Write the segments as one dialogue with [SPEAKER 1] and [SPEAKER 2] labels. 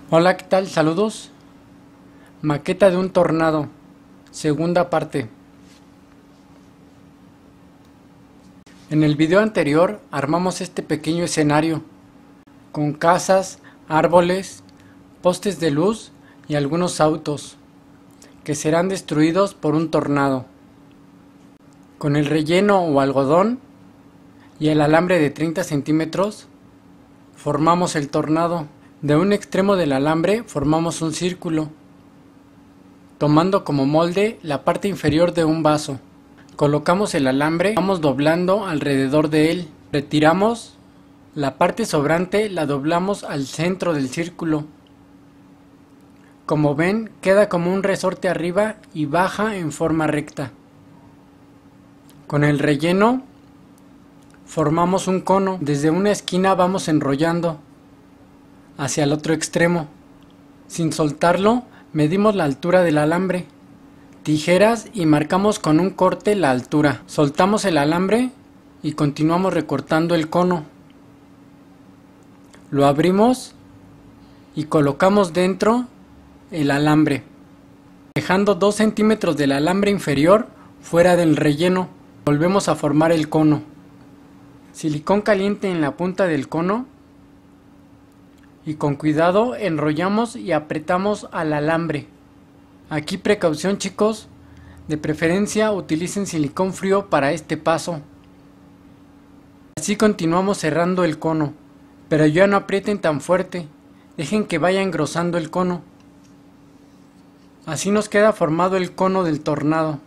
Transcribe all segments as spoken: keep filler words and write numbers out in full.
[SPEAKER 1] Hola, ¿qué tal? Saludos. Maqueta de un tornado. Segunda parte. En el video anterior armamos este pequeño escenario con casas, árboles, postes de luz y algunos autos que serán destruidos por un tornado. Con el relleno o algodón y el alambre de treinta centímetros formamos el tornado. De un extremo del alambre formamos un círculo, tomando como molde la parte inferior de un vaso. Colocamos el alambre, vamos doblando alrededor de él. Retiramos la parte sobrante, la doblamos al centro del círculo. Como ven, queda como un resorte arriba y baja en forma recta. Con el relleno formamos un cono. Desde una esquina vamos enrollando hacia el otro extremo. Sin soltarlo, medimos la altura del alambre, tijeras y marcamos con un corte la altura. Soltamos el alambre y continuamos recortando el cono. Lo abrimos y colocamos dentro el alambre, dejando dos centímetros del alambre inferior fuera del relleno. Volvemos a formar el cono. Silicón caliente en la punta del cono y con cuidado enrollamos y apretamos al alambre. Aquí precaución, chicos, de preferencia utilicen silicón frío para este paso. Así continuamos cerrando el cono, pero ya no aprieten tan fuerte, dejen que vaya engrosando el cono. Así nos queda formado el cono del tornado.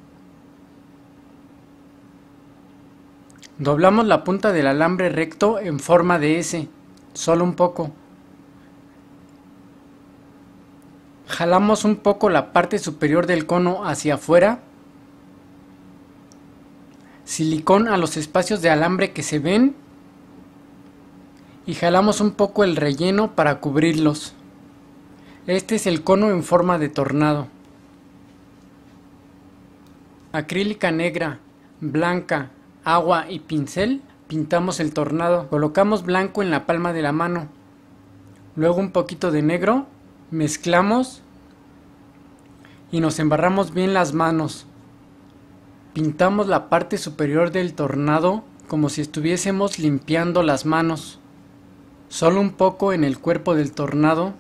[SPEAKER 1] Doblamos la punta del alambre recto en forma de S, solo un poco. Jalamos un poco la parte superior del cono hacia afuera. Silicón a los espacios de alambre que se ven. Y jalamos un poco el relleno para cubrirlos. Este es el cono en forma de tornado. Acrílica negra, blanca, agua y pincel. Pintamos el tornado. Colocamos blanco en la palma de la mano. Luego un poquito de negro. Mezclamos y nos embarramos bien las manos. Pintamos la parte superior del tornado como si estuviésemos limpiando las manos. Solo un poco en el cuerpo del tornado.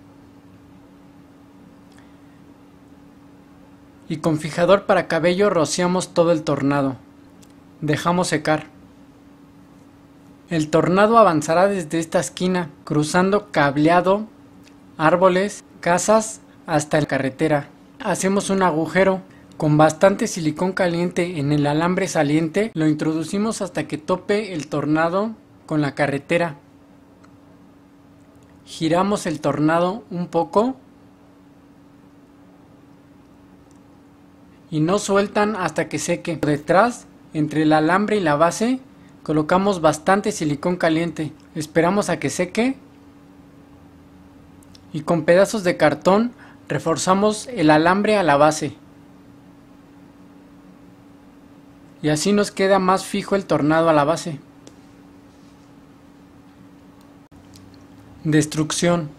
[SPEAKER 1] Y con fijador para cabello rociamos todo el tornado. Dejamos secar. El tornado avanzará desde esta esquina, cruzando cableado, árboles, casas, hasta la carretera. Hacemos un agujero con bastante silicón caliente en el alambre saliente. Lo introducimos hasta que tope el tornado con la carretera. Giramos el tornado un poco y no sueltan hasta que seque. Por detrás, entre el alambre y la base, colocamos bastante silicón caliente. Esperamos a que seque. Y con pedazos de cartón reforzamos el alambre a la base. Y así nos queda más fijo el tornado a la base. Destrucción.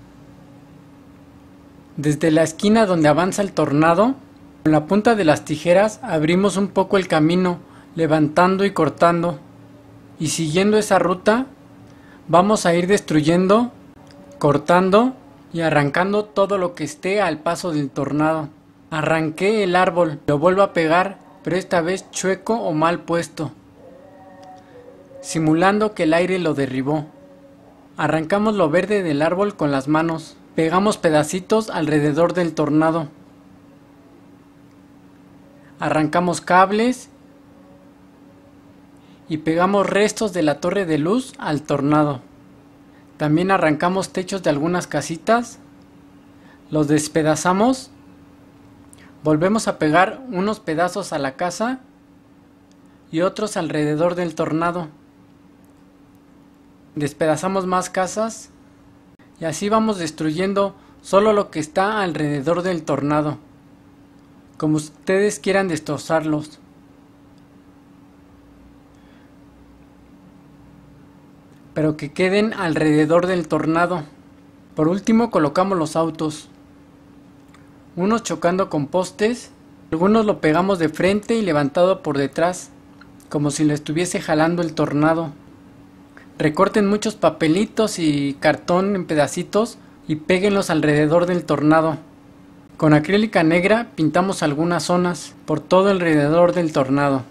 [SPEAKER 1] Desde la esquina donde avanza el tornado, con la punta de las tijeras abrimos un poco el camino, levantando y cortando. Y siguiendo esa ruta, vamos a ir destruyendo, cortando y arrancando todo lo que esté al paso del tornado. Arranqué el árbol, lo vuelvo a pegar, pero esta vez chueco o mal puesto, simulando que el aire lo derribó. Arrancamos lo verde del árbol con las manos, pegamos pedacitos alrededor del tornado. Arrancamos cables y pegamos restos de la torre de luz al tornado. También arrancamos techos de algunas casitas, los despedazamos, volvemos a pegar unos pedazos a la casa y otros alrededor del tornado. Despedazamos más casas y así vamos destruyendo solo lo que está alrededor del tornado, como ustedes quieran destrozarlos. Pero que queden alrededor del tornado. Por último colocamos los autos, unos chocando con postes, algunos lo pegamos de frente y levantado por detrás, como si lo estuviese jalando el tornado. Recorten muchos papelitos y cartón en pedacitos y péguenlos alrededor del tornado. Con acrílica negra pintamos algunas zonas por todo alrededor del tornado.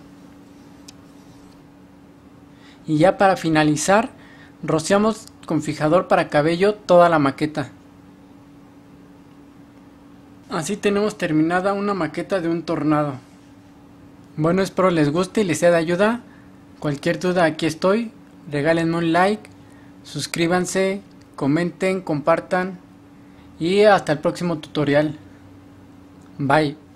[SPEAKER 1] Y ya para finalizar, rociamos con fijador para cabello toda la maqueta. Así tenemos terminada una maqueta de un tornado. Bueno, espero les guste y les sea de ayuda. Cualquier duda, aquí estoy. Regálenme un like, suscríbanse, comenten, compartan y hasta el próximo tutorial. Bye.